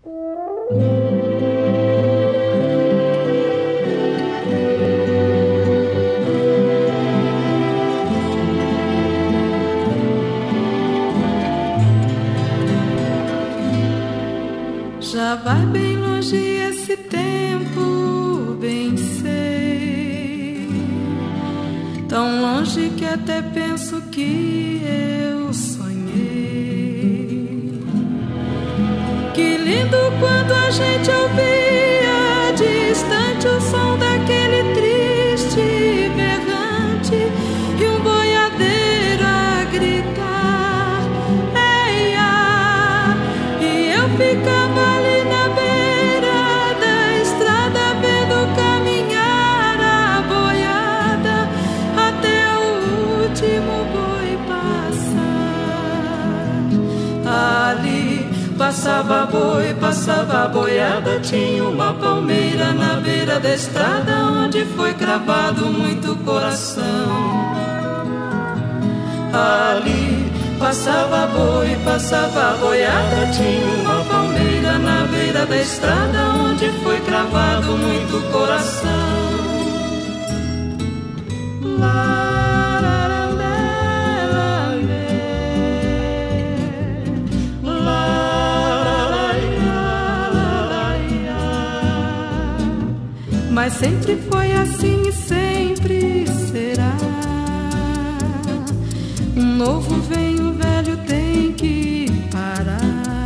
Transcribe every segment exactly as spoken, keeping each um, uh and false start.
Já vai bem longe esse tempo, bem sei, tão longe que até penso que eu sonhei. Que lindo quando a gente ouvia distante o som daquele triste berrante e um boiadeiro a gritar, eia, e eu ficava Passava boi, passava boiada, tinha uma palmeira na beira da estrada, onde foi cravado muito coração. Ali passava boi, passava boiada, tinha uma palmeira na beira da estrada, onde foi cravado muito coração. Lá mas sempre foi assim e sempre será. Um novo vem, o velho tem que parar.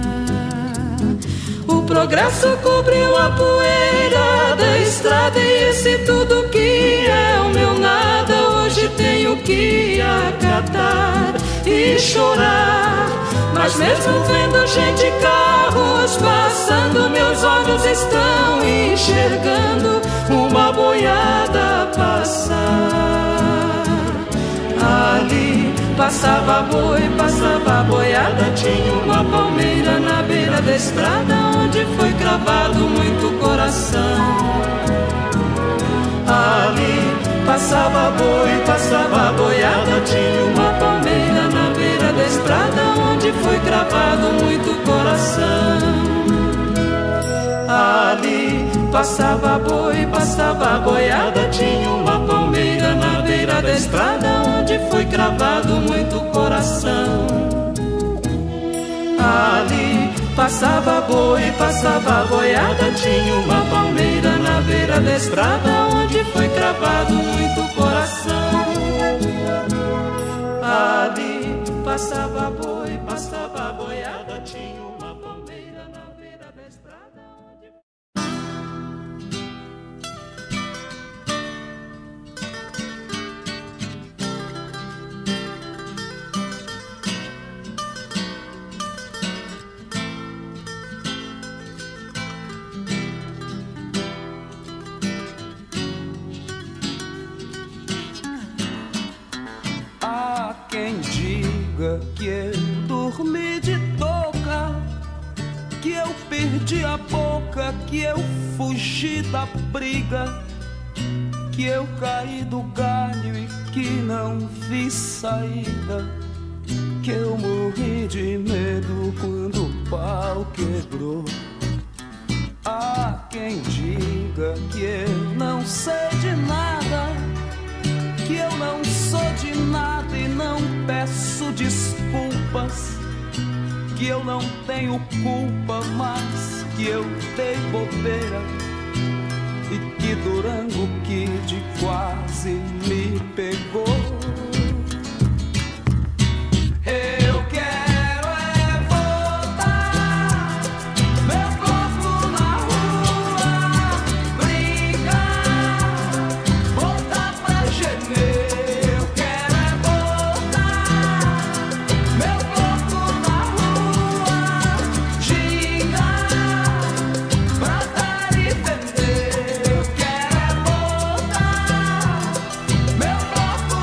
O progresso cobriu a poeira da estrada, e esse tudo que é o meu nada hoje tenho que acatar e chorar. Mas mesmo vendo gente e carros passando, meus olhos estão enxergando uma boiada passar. Ali passava boi, passava boiada, tinha uma palmeira na beira da estrada, onde foi cravado muito coração. Ali passava boi, passava boiada, tinha uma palmeira na beira da estrada, onde foi cravado muito coração. Ali passava boi, passava boiada, tinha uma palmeira na beira da estrada, onde foi cravado muito coração. Ali passava boi, passava boiada, tinha uma palmeira na beira da estrada, onde foi cravado muito coração. Ali passava boi, passava boiada, tinha uma palmeira na beira da estrada, onde... Quem diga que eu dormi de touca, que eu perdi a boca, que eu fugi da briga, que eu caí do galho e que não vi saída, que eu morri de medo quando o pau quebrou. Há quem diga que eu não sei de nada, que eu não sou de nada e não peço desculpas, que eu não tenho culpa, mas que eu dei bobeira e que Durango Kid quase me pegou. Eu quero é botar meu corpo na rua, brincar, botar pra gemer. Meu corpo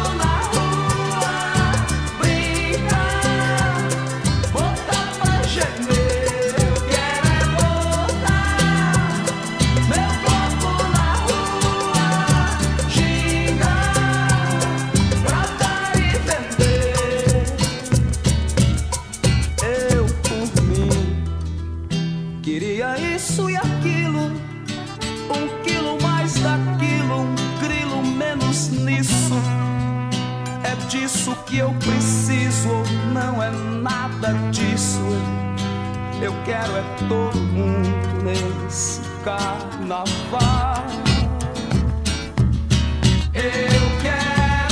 Queria isso e aquilo, um quilo mais daquilo, um grilo menos nisso. É disso que eu preciso, ou não é nada disso. Eu quero é todo mundo nesse carnaval. Eu quero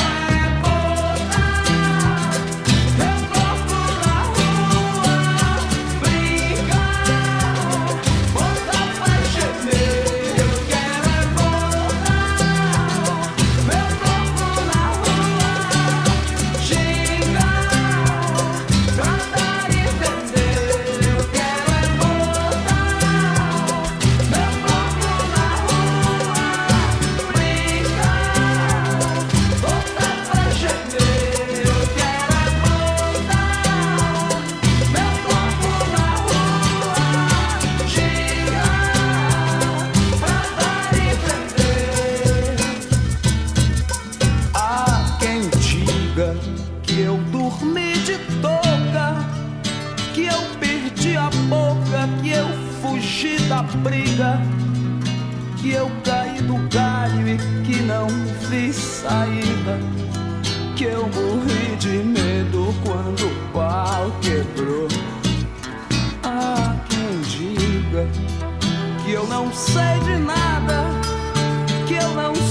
briga, que eu caí do galho e que não vi saída, que eu morri de medo quando o pau quebrou. Ah, quem diga que eu não sei de nada, que eu não